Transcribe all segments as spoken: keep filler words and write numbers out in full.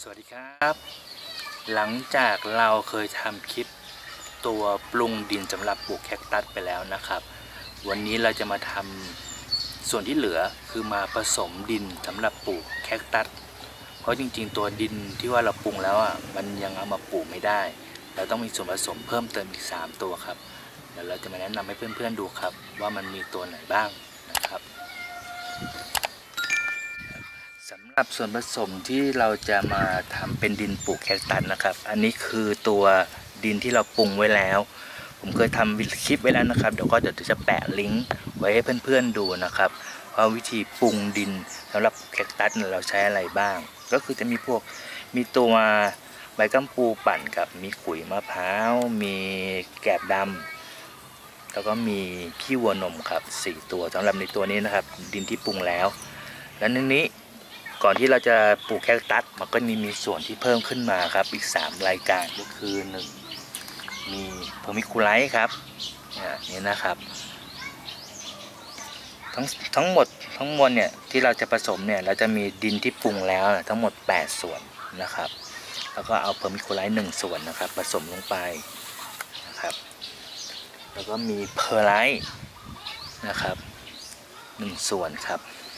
สวัสดีครับหลังจากเราเคยทำคลิปตัวปรุงดินสำหรับปลูกแคคตัสไปแล้วนะครับวันนี้เราจะมาทำส่วนที่เหลือคือมาผสมดินสำหรับปลูกแคคตัสเพราะจริงๆตัวดินที่ว่าเราปรุงแล้วอ่ะมันยังเอามาปลูกไม่ได้เราต้องมีส่วนผสมเพิ่มเติมอีกสามตัวครับเดี๋ยวเราจะมาแนะนำให้เพื่อนๆดูครับว่ามันมีตัวไหนบ้างนะครับสำหรับส่วนผสมที่เราจะมาทำเป็นดินปลูกแคคตัสนะครับอันนี้คือตัวดินที่เราปรุงไว้แล้วผมเคยทำคลิปไว้แล้วนะครับเดี๋ยวก็เดี๋ยวจะแปะลิงก์ไว้ให้เพื่อนๆดูนะครับว่าวิธีปรุงดินสำหรับแคคตัสเราใช้อะไรบ้างก็คือจะมีพวกมีตัวใบกัมปูปั่นกับมีขุยมะพร้าวมีแกบดำแล้วก็มีขี้วัวนมครับสี่ตัวสำหรับในตัวนี้นะครับดินที่ปรุงแล้วและในนี้ก่อนที่เราจะปลูกแคคตัสมันก็มีมีส่วนที่เพิ่มขึ้นมาครับอีกสามรายการก็คือหนึ่งมีเพอร์มิคูไลท์ครับนี่นะครับทั้งทั้งหมดทั้งมวลเนี่ยที่เราจะผสมเนี่ยเราจะมีดินที่ปรุงแล้วทั้งหมดแปดส่วนนะครับแล้วก็เอาเพอร์มิคูไลท์หนึ่งส่วนนะครับผสมลงไปนะครับแล้วก็มีเพอร์ไลท์นะครับหนึ่งส่วนครับ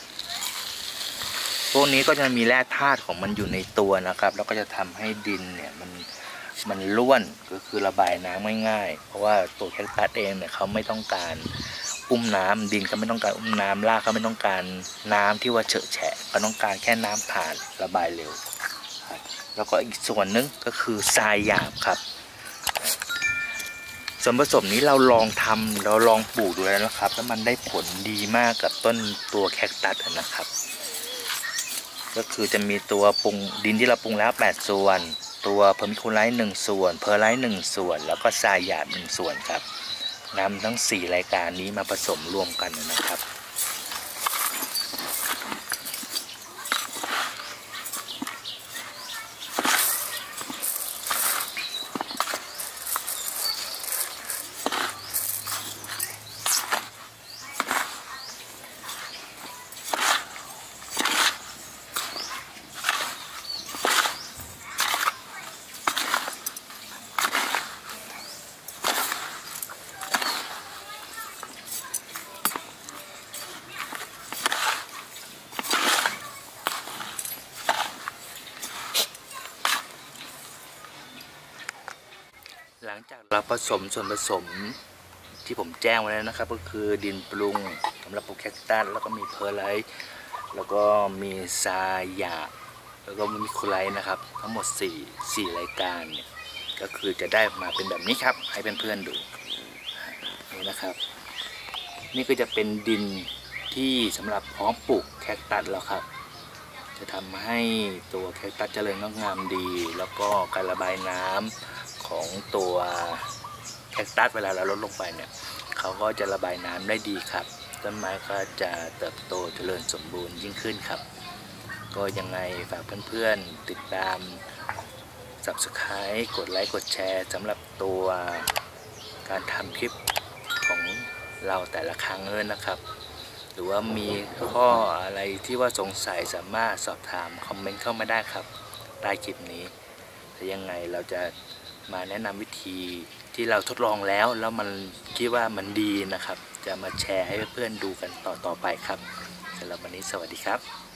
พวกนี้ก็จะมีแร่ธาตุของมันอยู่ในตัวนะครับแล้วก็จะทำให้ดินเนี่ยมันมันร่วนก็คือระบายน้ำง่ายๆเพราะว่าตัวแคคตัสเองเนี่ยเขาไม่ต้องการอุ้มน้ำดินเขาไม่ต้องการอุ้มน้ำรากเขาไม่ต้องการน้ำที่ว่าเฉอะแฉะเขาต้องการแค่น้ำผ่านระบายเร็วครับแล้วก็อีกส่วนนึงก็คือทรายหยาบครับส่วนผสมนี้เราลองทำเราลองปลูกดูแล้วนะครับแล้วมันได้ผลดีมากกับต้นตัวแคคตัสนะครับก็คือจะมีตัวปรุงดินที่เราปรุงแล้วแปดส่วนตัวเพอร์มิคูไลท์หนึ่งส่วนเพอร์ไลท์หนึ่งส่วนแล้วก็ทรายหยาบหนึ่งส่วนครับนำทั้งสี่รายการนี้มาผสมรวมกันนะครับหลังจากเราผสมส่วนผสมที่ผมแจ้งไว้แล้วนะครับก็คือดินปรุงสำหรับปลูกแคคตัสแล้วก็มีเพอร์ไลท์แล้วก็มีทรายหยาบแล้วก็มีคูไลท์นะครับทั้งหมดสี่ สี่รายการเนี่ยก็คือจะได้มาเป็นแบบนี้ครับให้เพื่อนๆดูนี่นะครับนี่ก็จะเป็นดินที่สำหรับพร้อมปลูกแคคตัสแล้วครับจะทำให้ตัวแคคตัสเจริญงอกงามดีแล้วก็การระบายน้ำของตัวแคคตัสเวลาเราลดลงไปเนี่ยเขาก็จะระบายน้ำได้ดีครับต้นไม้ก็จะเติบโตเจริญสมบูรณ์ยิ่งขึ้นครับก็ยังไงฝากเพื่อนๆติดตาม ซับสไครบ์ กดไลค์กดแชร์สำหรับตัวการทำคลิปของเราแต่ละครั้งเลยนะครับหรือว่ามีข้ออะไรที่ว่าสงสัยสามารถสอบถามคอมเมนต์เข้ามาได้ครับใต้คลิปนี้ถ้ายังไงเราจะมาแนะนำวิธีที่เราทดลองแล้วแล้วมันคิดว่ามันดีนะครับจะมาแชร์ให้เพื่อนๆดูกันต่อๆไปครับสำหรับวันนี้สวัสดีครับ